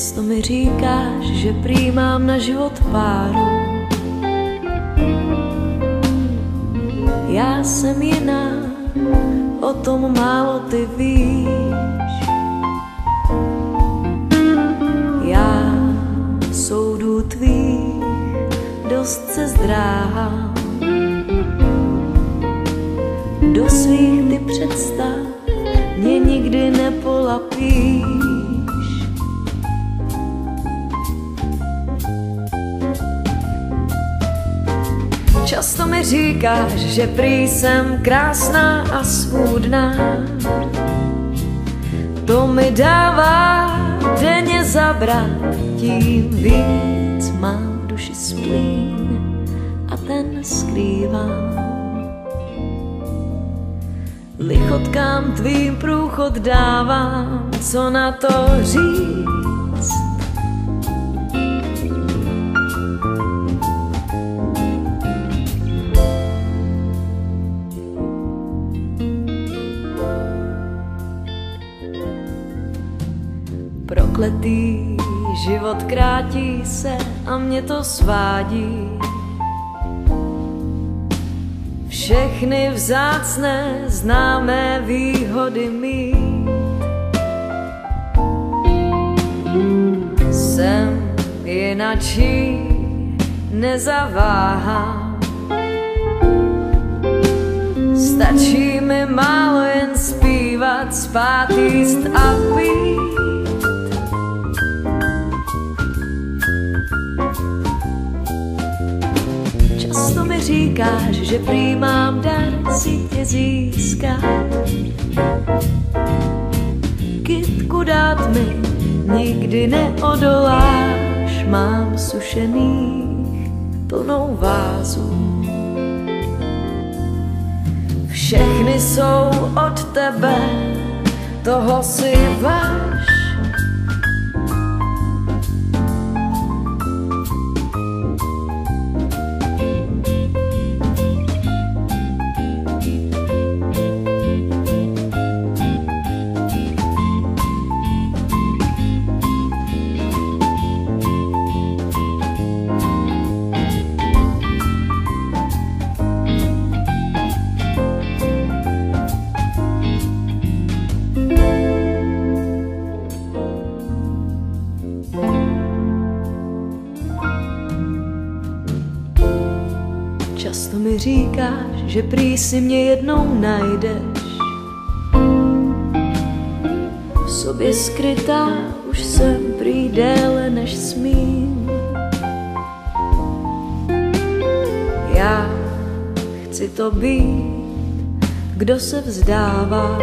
Často mi říkáš, že prý mám na život páru. Já jsem jiná, o tom málo ty víš. Já soudů tvých dost se zdráhám. Do svých ty představ mě nikdy nepolapíš. Často mi říkáš, že prý jsem krásná a svůdná. To mi dává denně zabrat, tím víc mám v duši splín a ten skrývám. Lichotkám tvým průchod dávám, co na to říct. Prokletý život krátí se a mě to svádí. Všechny vzácné známé výhody mít. Jsem jinačí, nezaváhám. Stačí mi málo jen zpívat, spát, jíst a pít. Často mi říkáš, že prý mám dar si tě získat. Kytku dát mi nikdy neodoláš, mám sušených plnou vázu. Všechny jsou od tebe, toho si váž. Často mi říkáš, že prý si mě jednou najdeš. V sobě skrytá už jsem prý déle než smím. Já chci to být, kdo se vzdává.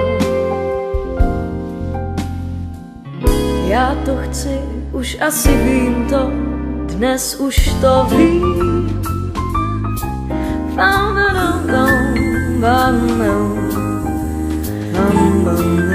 Já to chci, už asi vím to, dnes už to vím. Bum, bum, bum, bum, bum, bum, bum.